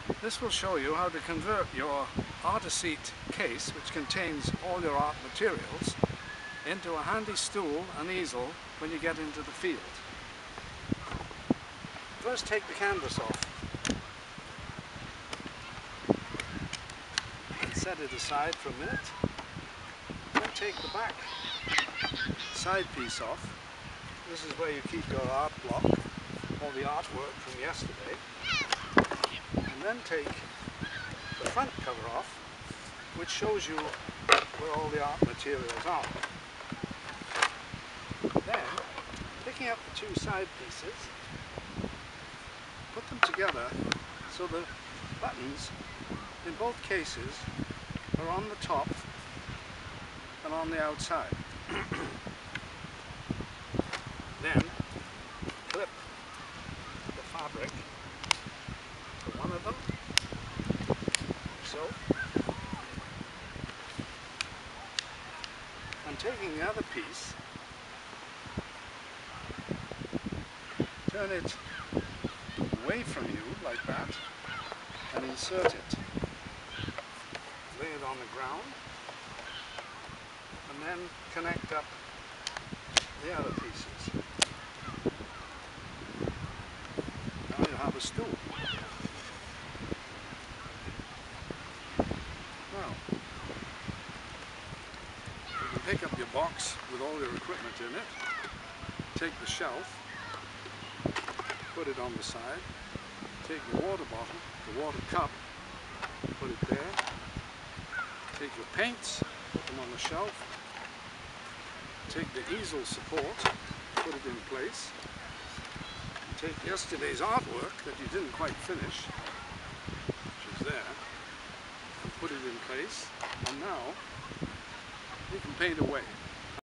This will show you how to convert your Artiseat case, which contains all your art materials, into a handy stool and easel when you get into the field. First, take the canvas off and set it aside for a minute. Then take the back side piece off. This is where you keep your art block, all the artwork from yesterday. And then take the front cover off, which shows you where all the art materials are. Then, picking up the two side pieces, put them together so the buttons in both cases are on the top and on the outside. Then, clip the fabric to one of them, so. And taking the other piece, turn it away from you like that and insert it. Lay it on the ground and then connect up the other pieces. Now you have a stool. Now, you can pick up your box with all your equipment in it, take the shelf, put it on the side, take your water bottle, the water cup, put it there, take your paints, put them on the shelf, take the easel support, put it in place, take yesterday's artwork that you didn't quite finish, which is there, and put it in place, and now you can paint away.